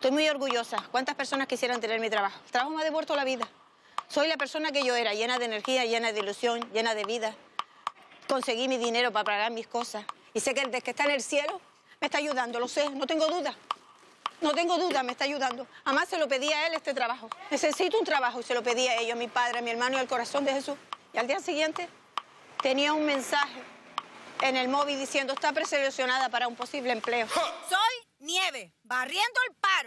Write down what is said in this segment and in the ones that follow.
Estoy muy orgullosa. ¿Cuántas personas quisieran tener mi trabajo? El trabajo me ha devuelto la vida. Soy la persona que yo era, llena de energía, llena de ilusión, llena de vida. Conseguí mi dinero para pagar mis cosas. Y sé que el que está en el cielo me está ayudando, lo sé, no tengo duda. No tengo duda, me está ayudando. Además, se lo pedí a él este trabajo. Necesito un trabajo y se lo pedí a ellos, a mi padre, a mi hermano y al corazón de Jesús. Y al día siguiente tenía un mensaje en el móvil diciendo: está preseleccionada para un posible empleo. Soy Nieve, barriendo el paro.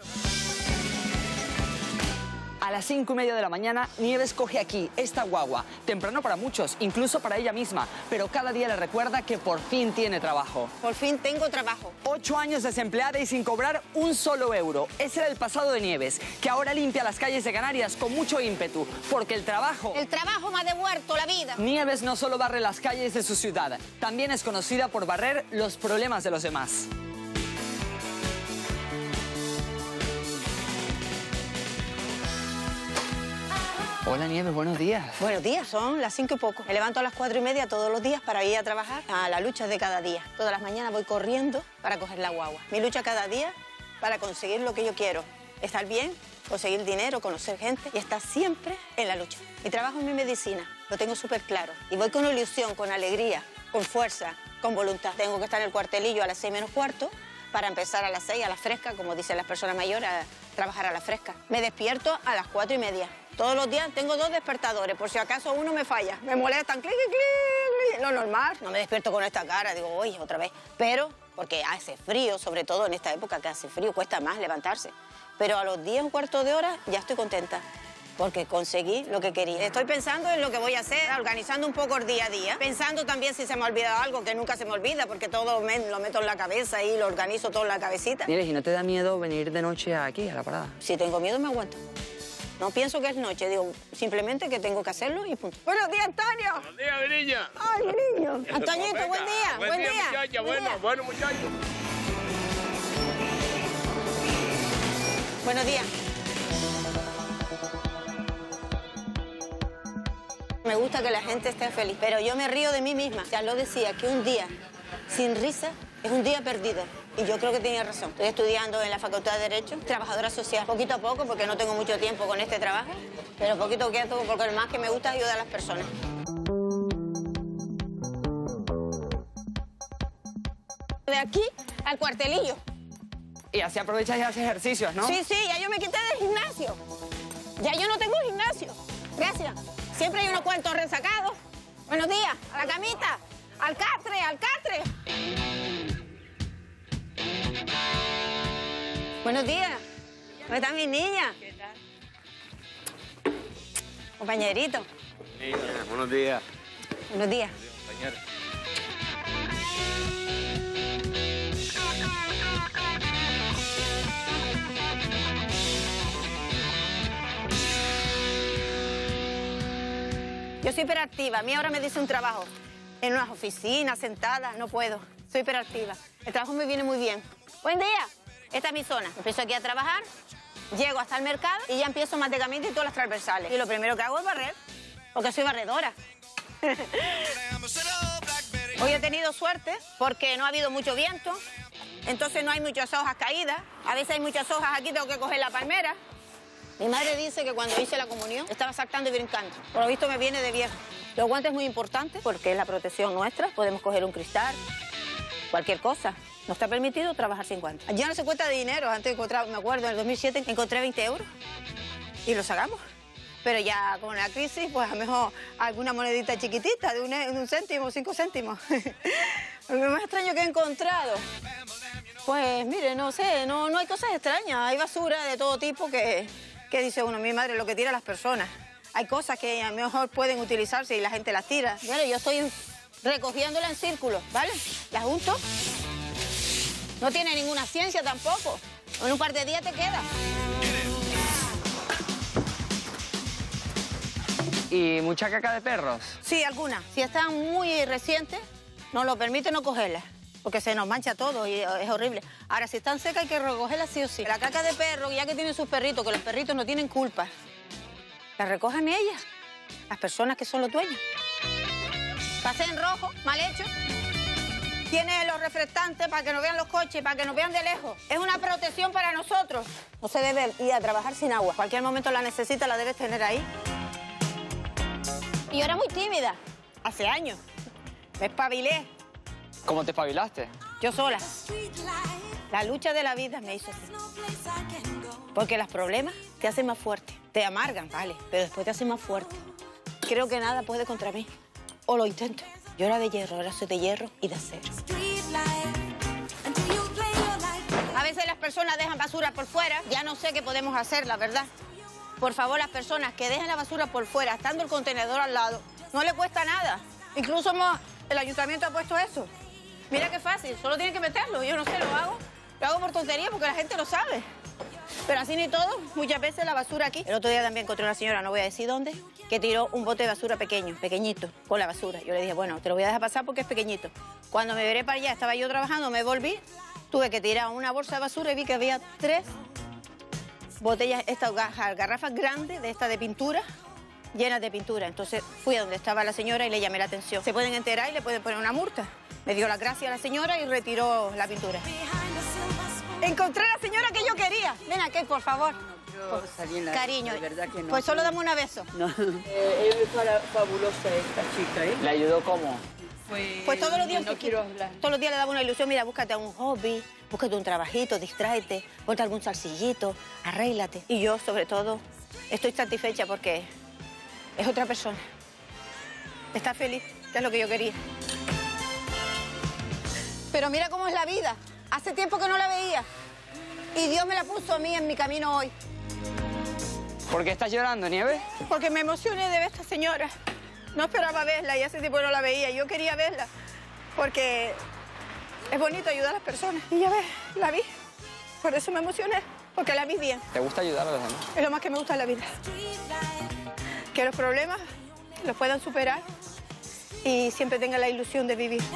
A las 5:30 de la mañana, Nieves coge aquí esta guagua. Temprano para muchos, incluso para ella misma. Pero cada día le recuerda que por fin tiene trabajo. Por fin tengo trabajo. 8 años desempleada y sin cobrar un solo euro. Ese era el pasado de Nieves, que ahora limpia las calles de Canarias con mucho ímpetu. Porque el trabajo me ha devuelto la vida. Nieves no solo barre las calles de su ciudad, también es conocida por barrer los problemas de los demás. Hola Nieves, buenos días. Buenos días, son las 5 y poco. Me levanto a las 4:30 todos los días para ir a trabajar a la lucha de cada día. Todas las mañanas voy corriendo para coger la guagua. Mi lucha cada día para conseguir lo que yo quiero. Estar bien, conseguir dinero, conocer gente y estar siempre en la lucha. Mi trabajo es mi medicina, lo tengo súper claro. Y voy con ilusión, con alegría, con fuerza, con voluntad. Tengo que estar en el cuartelillo a las 6 menos cuarto para empezar a las 6 a la fresca, como dicen las personas mayores, a trabajar a la fresca. Me despierto a las 4:30. Todos los días tengo 2 despertadores, por si acaso uno me falla. Me molestan, clic, clic, clic. Lo normal. No me despierto con esta cara, digo, oye, otra vez. Pero, porque hace frío, sobre todo en esta época que hace frío, cuesta más levantarse. Pero a los 10, un cuarto de hora, ya estoy contenta. Porque conseguí lo que quería. Estoy pensando en lo que voy a hacer, organizando un poco el día a día. Pensando también si se me ha olvidado algo, que nunca se me olvida, porque todo lo meto en la cabeza y lo organizo todo en la cabecita. Nieves, ¿y no te da miedo venir de noche aquí, a la parada? Si tengo miedo, me aguanto. No pienso que es noche, digo simplemente que tengo que hacerlo y punto. Buenos días, Antonio. Buenos días, mi niña. Ay, mi niño. Antoñito, buen día. Buen día, muchacha. Bueno, muchacho. Buenos días. Me gusta que la gente esté feliz, pero yo me río de mí misma. Ya lo decía, que un día sin risa es un día perdido. Y yo creo que tenía razón. Estoy estudiando en la Facultad de Derecho, trabajadora social, poquito a poco, porque no tengo mucho tiempo con este trabajo, pero poquito a poco, porque lo más que me gusta es ayudar a las personas. De aquí al cuartelillo. Y así aprovechas y haces ejercicios, ¿no? Sí, sí, ya yo me quité del gimnasio. Ya yo no tengo gimnasio. Gracias. Siempre hay unos cuentos resacados. Buenos días, a la camita, al catre, al catre. Buenos días. ¿Cómo están mis niñas? ¿Qué tal? Compañerito. Buenos días. Buenos días. Compañero. Yo soy hiperactiva. A mí ahora me dice un trabajo en unas oficinas, sentada, no puedo. Soy hiperactiva. El trabajo me viene muy bien. Buen día. Esta es mi zona. Empiezo aquí a trabajar, llego hasta el mercado y ya empiezo mantegamiento y todas las transversales. Y lo primero que hago es barrer, porque soy barredora. Hoy he tenido suerte porque no ha habido mucho viento, entonces no hay muchas hojas caídas. A veces hay muchas hojas aquí, tengo que coger la palmera. Mi madre dice que cuando hice la comunión estaba saltando y brincando. Por lo visto me viene de viejo. Los guantes es muy importante porque es la protección nuestra. Podemos coger un cristal, cualquier cosa. No está permitido trabajar sin guantes. Ya no se cuenta de dinero. Antes encontraba, me acuerdo, en el 2007 encontré 20 euros y los sacamos. Pero ya con la crisis, pues a lo mejor alguna monedita chiquitita de un céntimo, 5 céntimos. Lo más extraño que he encontrado. Pues mire, no sé, no hay cosas extrañas. Hay basura de todo tipo que dice uno, mi madre, lo que tira las personas. Hay cosas que a lo mejor pueden utilizarse y la gente las tira. Mire, yo estoy recogiéndola en círculo, ¿vale? Las junto. No tiene ninguna ciencia tampoco. En un par de días te queda. ¿Y mucha caca de perros? Sí, algunas. Si están muy recientes, nos lo permite no cogerlas, porque se nos mancha todo y es horrible. Ahora, si están secas hay que recogerlas sí o sí. La caca de perro, ya que tienen sus perritos, que los perritos no tienen culpa, la recojan ellas, las personas que son los dueños. Pasé en rojo, mal hecho. Tiene los reflectantes para que nos vean los coches, para que nos vean de lejos. Es una protección para nosotros. No se debe ir a trabajar sin agua. Cualquier momento la necesita, la debes tener ahí. Y yo era muy tímida, hace años. Me espabilé. ¿Cómo te espabilaste? Yo sola. La lucha de la vida me hizo así. Porque los problemas te hacen más fuerte. Te amargan, vale, pero después te hacen más fuerte. Creo que nada puede contra mí. O lo intento. Yo era de hierro, ahora soy de hierro y de acero. A veces las personas dejan basura por fuera. Ya no sé qué podemos hacer, la verdad. Por favor, las personas que dejan la basura por fuera, estando el contenedor al lado, no le cuesta nada. Incluso el ayuntamiento ha puesto eso. Mira qué fácil, solo tienen que meterlo. Yo no sé, lo hago. Lo hago por tontería porque la gente lo sabe. Pero así ni todo, muchas veces la basura aquí. El otro día también encontré una señora, no voy a decir dónde, que tiró un bote de basura pequeño, pequeñito, con la basura. Yo le dije, bueno, te lo voy a dejar pasar porque es pequeñito. Cuando me veré para allá, estaba yo trabajando, me volví, tuve que tirar una bolsa de basura y vi que había 3 botellas, estas garrafas grandes de estas de pintura, llenas de pintura. Entonces fui a donde estaba la señora y le llamé la atención. Se pueden enterar y le pueden poner una multa. Me dio las gracias a la señora y retiró la pintura. Encontré a la señora que yo quería. Ven aquí, por favor. Cariño, de verdad que no. Pues solo dame un beso. No. Es fabulosa esta chica, ¿eh? ¿Le ayudó cómo? Pues todos los días, no quiero hablar. Todos los días le daba una ilusión. Mira, búscate un hobby, búscate un trabajito, distráete, ponte algún salsillito, arréglate. Y yo, sobre todo, estoy satisfecha porque es otra persona. Está feliz, que es lo que yo quería. Pero mira cómo es la vida. Hace tiempo que no la veía. Y Dios me la puso a mí en mi camino hoy. ¿Por qué estás llorando, Nieves? Porque me emocioné de ver a esta señora. No esperaba verla y hace tiempo no la veía. Yo quería verla porque es bonito ayudar a las personas. Y ya ves, la vi. Por eso me emocioné, porque la vi bien. ¿Te gusta ayudar a los demás? Es lo más que me gusta en la vida. Que los problemas los puedan superar y siempre tengan la ilusión de vivir.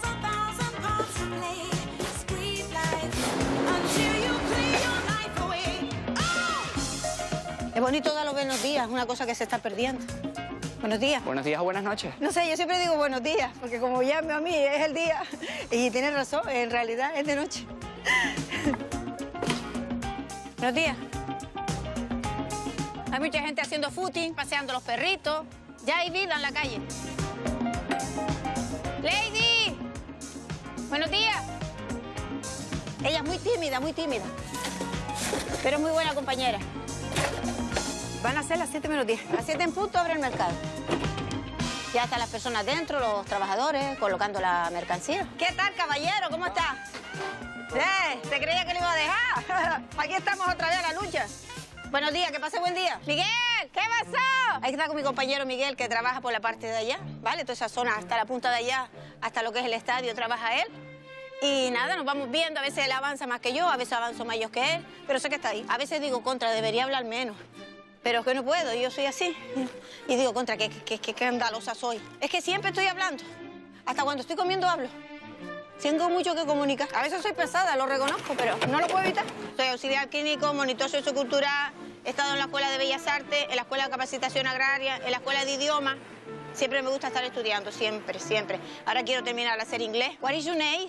Es bonito dar los buenos días, una cosa que se está perdiendo. Buenos días. Buenos días o buenas noches. No sé, yo siempre digo buenos días, porque como llame a mí es el día. Y tienes razón, en realidad es de noche. Buenos días. Hay mucha gente haciendo footing, paseando los perritos. Ya hay vida en la calle. Lady, buenos días. Ella es muy tímida, pero es muy buena compañera. Van a ser las 7 menos 10. A las 7 en punto abre el mercado. Ya están las personas dentro, los trabajadores, colocando la mercancía. ¿Qué tal, caballero? ¿Cómo está? ¿Te creía que lo iba a dejar? Aquí estamos otra vez a la lucha. Buenos días, que pase buen día. Miguel, ¿qué pasó? Ahí está con mi compañero Miguel, que trabaja por la parte de allá, ¿vale? Toda esa zona hasta la punta de allá, hasta lo que es el estadio, trabaja él. Y nada, nos vamos viendo. A veces él avanza más que yo, a veces avanzo más yo que él, pero sé que está ahí. A veces digo, contra, debería hablar menos. Pero es que no puedo, yo soy así. Y digo, contra, qué escandalosa soy. Es que siempre estoy hablando. Hasta cuando estoy comiendo hablo. Tengo mucho que comunicar. A veces soy pesada, lo reconozco, pero no lo puedo evitar. Soy auxiliar clínico, monitor sociocultural, he estado en la Escuela de Bellas Artes, en la Escuela de Capacitación Agraria, en la Escuela de Idiomas. Siempre me gusta estar estudiando, siempre, siempre. Ahora quiero terminar a hacer inglés. What is your name?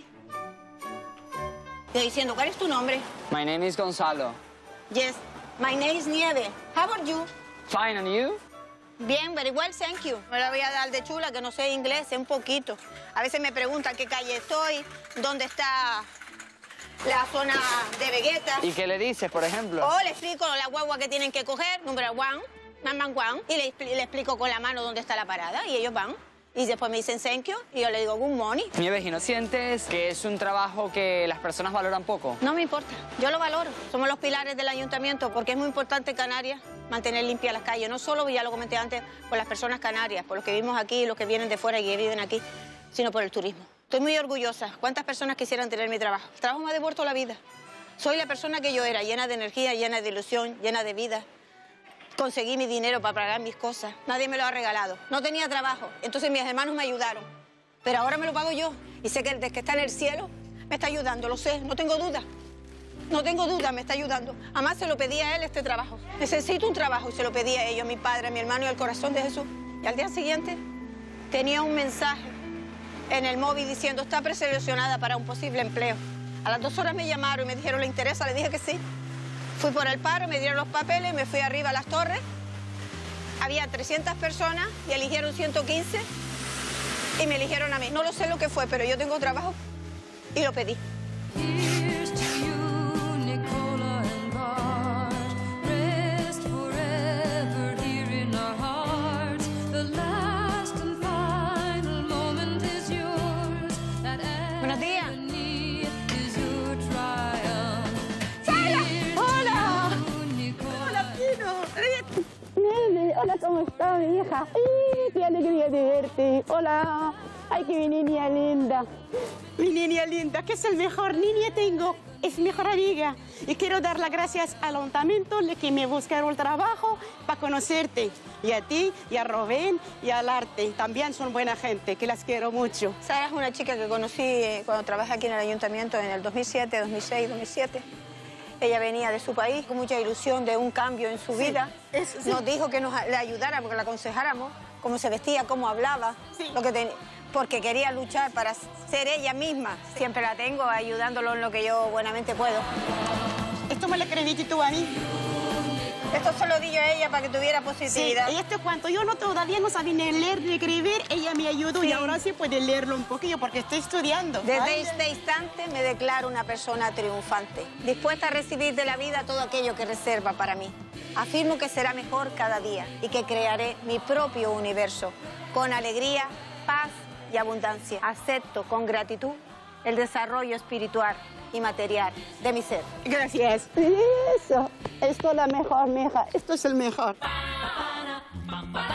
Estoy diciendo, ¿cuál es tu nombre? My name is Gonzalo. Yes, my name is Nieve. How about you? Fine, and you? Bien, very well, thank you. Me la voy a dar de chula, que no sé inglés, sé un poquito. A veces me preguntan qué calle estoy, dónde está la zona de Vegeta. ¿Y qué le dices, por ejemplo? O le explico la guagua que tienen que coger, número 1, number 1, y le explico con la mano dónde está la parada, y ellos van. Y después me dicen thank you, y yo le digo good morning. Nieves, ¿y no sientes que es un trabajo que las personas valoran poco? No me importa, yo lo valoro. Somos los pilares del ayuntamiento porque es muy importante en Canarias mantener limpias las calles. No solo, ya lo comenté antes, por las personas canarias, por los que vivimos aquí, los que vienen de fuera y que viven aquí, sino por el turismo. Estoy muy orgullosa. ¿Cuántas personas quisieran tener mi trabajo? El trabajo me ha devuelto la vida. Soy la persona que yo era, llena de energía, llena de ilusión, llena de vida. Conseguí mi dinero para pagar mis cosas. Nadie me lo ha regalado. No tenía trabajo. Entonces mis hermanos me ayudaron. Pero ahora me lo pago yo. Y sé que el que está en el cielo me está ayudando. Lo sé. No tengo duda. No tengo duda. Me está ayudando. Además se lo pedí a él este trabajo. Necesito un trabajo. Y se lo pedí a ellos, a mi padre, a mi hermano y al corazón de Jesús. Y al día siguiente tenía un mensaje en el móvil diciendo está preseleccionada para un posible empleo. A las 2 horas me llamaron y me dijeron, ¿le interesa? Le dije que sí. Fui por el paro, me dieron los papeles, me fui arriba a las torres. Había 300 personas y eligieron 115 y me eligieron a mí. No lo sé lo que fue, pero yo tengo trabajo y lo pedí. Buenos días. Hola, ¿cómo está mi hija? ¡Ay, qué alegría de verte! Hola. ¡Ay, qué mi niña linda! Mi niña linda, que es el mejor niña tengo. Es mi mejor amiga. Y quiero dar las gracias al ayuntamiento que me buscaron el trabajo para conocerte. Y a ti, y a Rubén, y al arte. También son buena gente, que las quiero mucho. Sara es una chica que conocí cuando trabajé aquí en el ayuntamiento en el 2007, 2006, 2007. Ella venía de su país con mucha ilusión de un cambio en su vida. Eso, sí. Nos dijo que le ayudáramos, que la aconsejáramos, cómo se vestía, cómo hablaba, Sí. porque quería luchar para ser ella misma. Siempre la tengo ayudándolo en lo que yo buenamente puedo. Esto me lo acredité tú a mí. Esto se lo di yo a ella para que tuviera Sí, positividad. y esto cuando yo todavía no sabía ni leer ni escribir, ella me ayudó Sí. y ahora sí puede leerlo un poquillo porque estoy estudiando. Desde Ay, este instante me declaro una persona triunfante, dispuesta a recibir de la vida todo aquello que reserva para mí. Afirmo que será mejor cada día y que crearé mi propio universo, con alegría, paz y abundancia. Acepto con gratitud el desarrollo espiritual y material de mi ser. Gracias. Eso. Esto es la mejor, mija. Esto es el mejor.